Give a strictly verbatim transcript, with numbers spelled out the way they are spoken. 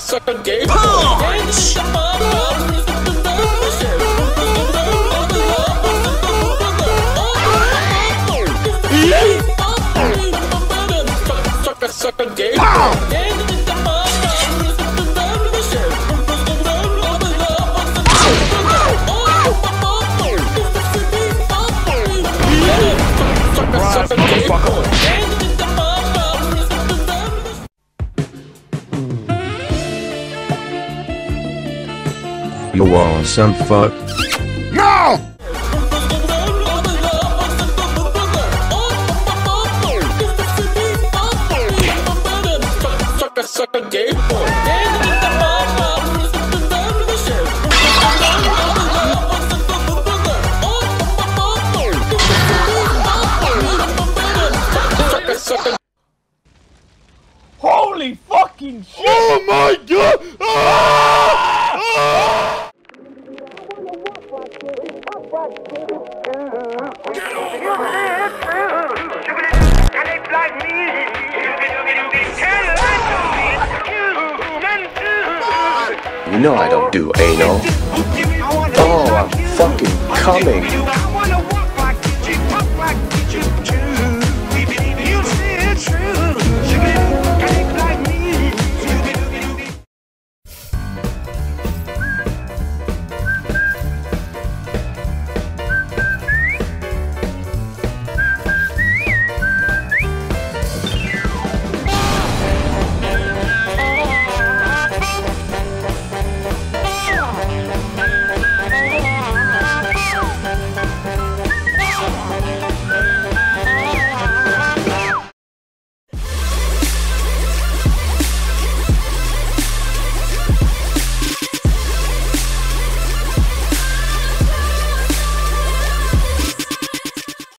sucker gay punch. Sucker, sucker gay punch. You want some fuck? No! Sucker, sucker gay boy. Holy fucking shit! Oh my god! Ah! Ah! You know I don't do anal. Oh, I'm fucking coming.